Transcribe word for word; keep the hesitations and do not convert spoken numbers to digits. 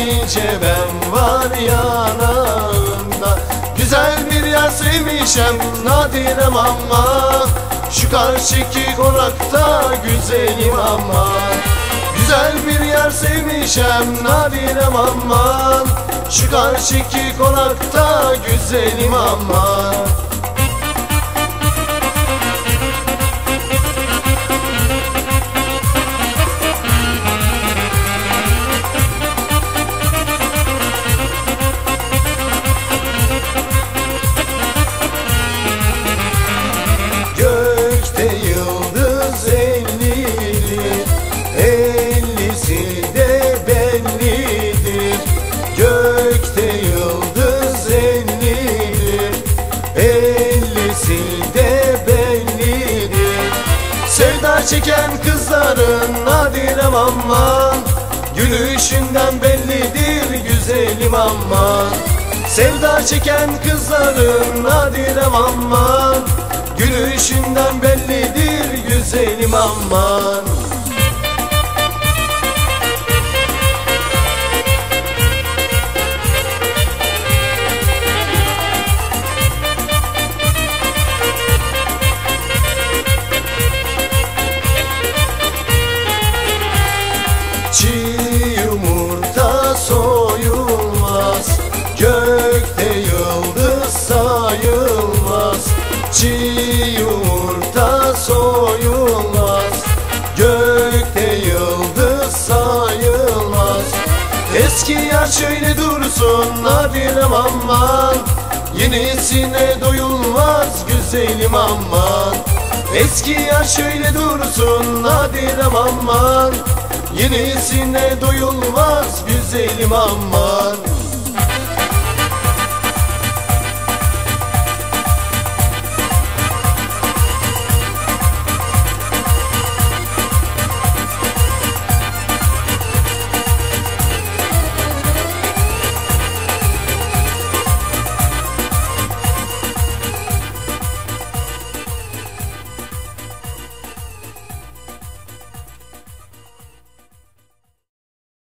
nice ben var yanımda. Güzel bir yer sevmişem nadirem ama, şu karşıki konakta güzelim ama. Güzel bir yer sevmişem nadirem aman, şu karşıki konakta güzelim aman. Gökte yıldız ellidir, ellisi de bellidir. Gökte yıldız ellidir, ellisi de bellidir. Sevda çeken kızların nadirem aman, gülüşünden bellidir güzelim aman. Sevda çeken kızların nadirem aman, gülüşünden bellidir güzelim aman. Çiğ yumurta soyulmaz, gökte yıldız sayılmaz. Çiğ yumurta soyulmaz, gökte yıldız sayılmaz. Eski yer şöyle dursun nadirem aman, yenisine doyulmaz güzelim aman. Eski yer şöyle dursun nadirem aman, yenisine doyulmaz güzelim aman.